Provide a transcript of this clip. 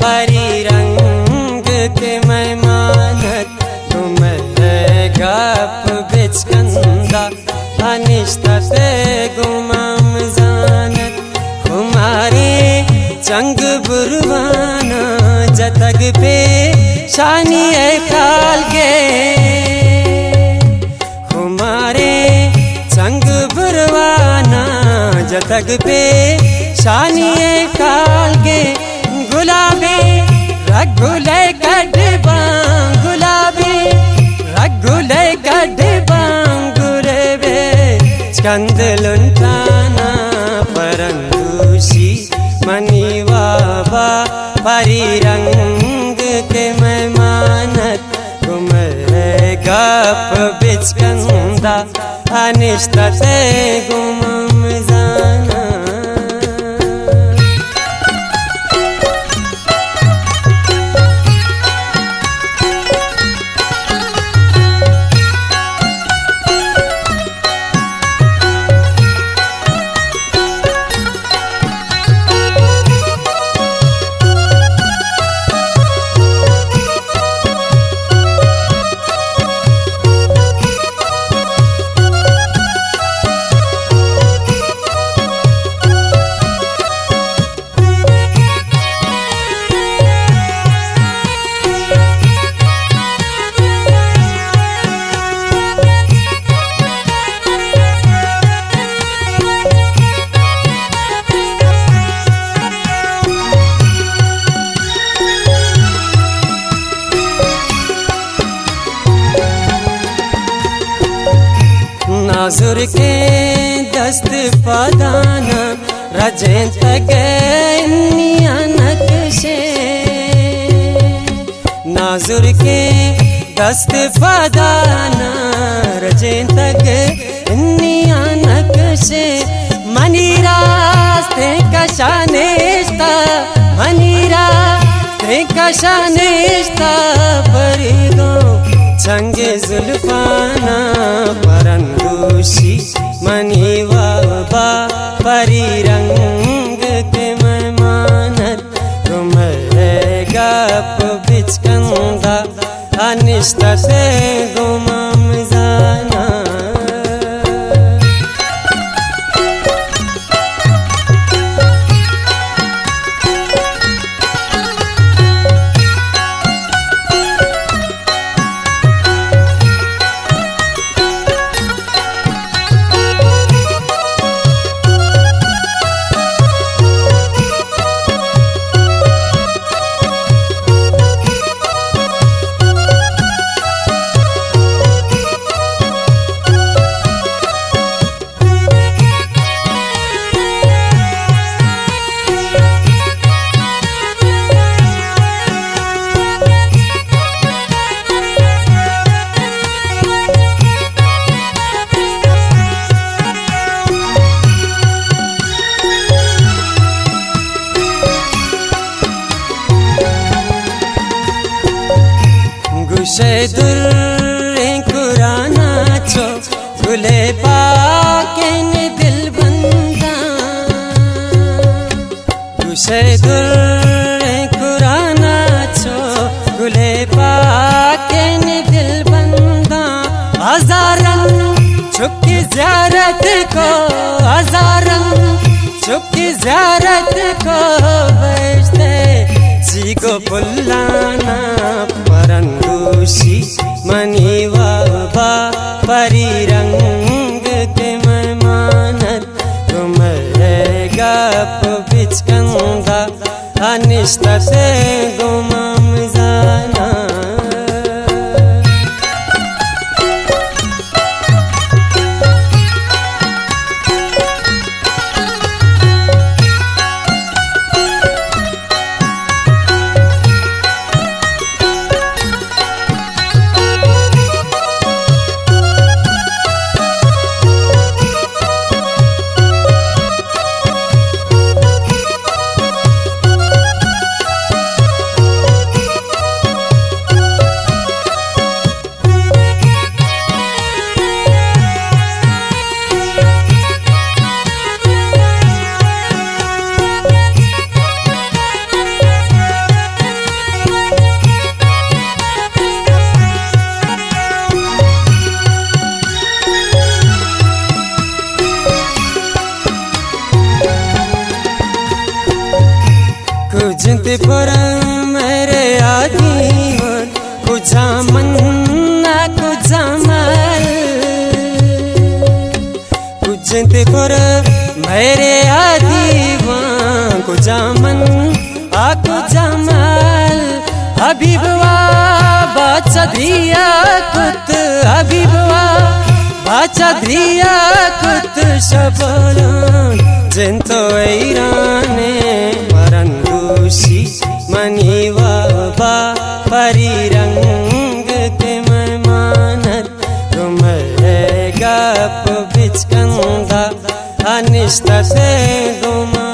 परी रंग के मेहमानत तुम गप बिचकंदा अनिश्ता से गुमाम जानत हमारे चंग बुरवाना जतग पे शानी काल के हमारे चंग बुरवाना जतग पे शानी काल के गुलाबी रगुले कड़बा गुलाबी रगुले कड़बा गुरेबे स्कंद लुंटाना परंदूसी मनी वाबा परी रंग के मेहमानत तुम गप बिचकंदा अनिश्ता से गुमाम जाना। नाजुर के दस्त पदाना रजें तक नक्शे नाजुर के दस्त पदाना रजें तक नक्शे मनी रास्ते कशानेस्ता मनी रास्ते कशानेस्ता पर गो चंगे जुल्फाना परंदूसी मनी वाबा परी रंग के मेहमानत तुम गप बिचकंदा अनिश्ता से गुमाम जाना। गुशेदुर्रे कुराना चो गुले पाके ने दिल बंदा गुशेदुर्रे कुराना चो गुले पाके ने दिल बंदा हजारन चुपकी ज़ियारत को हजारन चुपकी ज़ियारत को बेचते जी को बुलाना परंदूसी मनी वाबा परी रंग के मेहमानत तुम गप बिचकंदा अनिश्ता से गुमाम जाना। पर मेरे आदीवन कुजा मन्ना कुजा मल कुजंत पर मेरे आदीवन कुजा मन आ कुजा मल हबीबवा बाचा धिया कुत हबीबवा बाचा धिया कुत शबलन जिंतो ऐराने मरंदूशी मनीवा बा परी रंग के मेहमानत रुमरे गप बिचकंदा अनिष्ट से गुमा